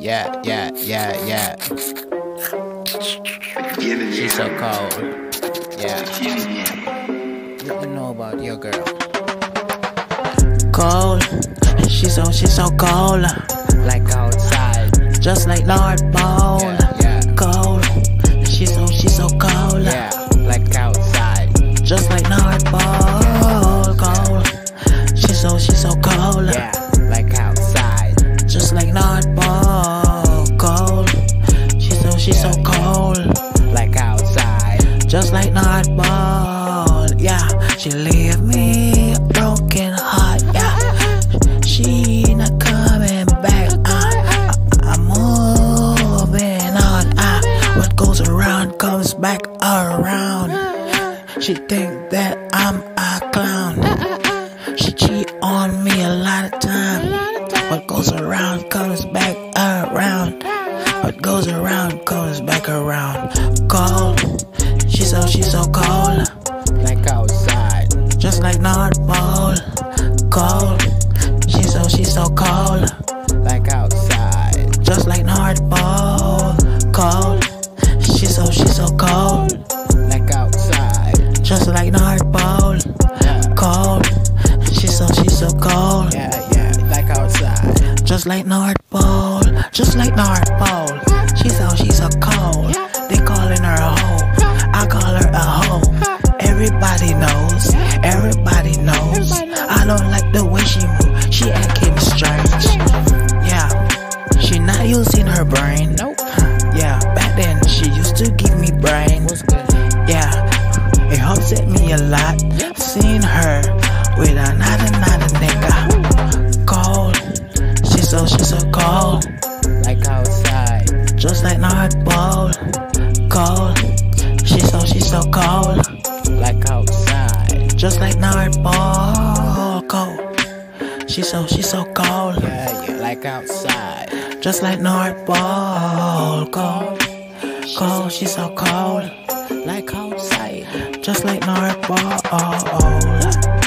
Yeah. She's so cold. Yeah. What you know about your girl? Cold. She's so cold. Like outside. Just like North Pole. Yeah. Cold. She's so cold. Yeah. Like outside. Just like North Pole. Cold. She's so cold. Yeah. Like outside. Just like North Pole. Cold. She's so cold. Like outside. Just like North Pole. Yeah. She leave me broken heart. Yeah. She not coming back. I'm moving on. What goes around comes back around. She think that I'm a clown. She cheat on me a lot of time. What goes around comes back around. What goes around comes back around. Cold. She's so cold. Like outside. Just like North Pole. Cold. She's so cold. Like outside. Just like North Pole. Cold. She's so cold. Like outside. Just like North Pole. Cold. She's so cold. Yeah. Like outside. Just like North Pole. Just like North Pole. She's so cold. They calling her a hoe. I call her a hoe. Everybody knows. Everybody knows. I don't like the way she moves. She acting strange. Yeah. She not using her brain. Nope. Yeah. Back then she used to give me brain. What's good? Yeah. It upset me a lot. Seeing her with another nigga. Cold. She's so cold. Like outside. Just like North Pole. Cold. She's so cold. Like outside. Just like North Pole. Cold. She's so cold. Yeah. Like outside. Just like North Pole. Cold. Cold. She's so cold. Like outside. Just like North Pole.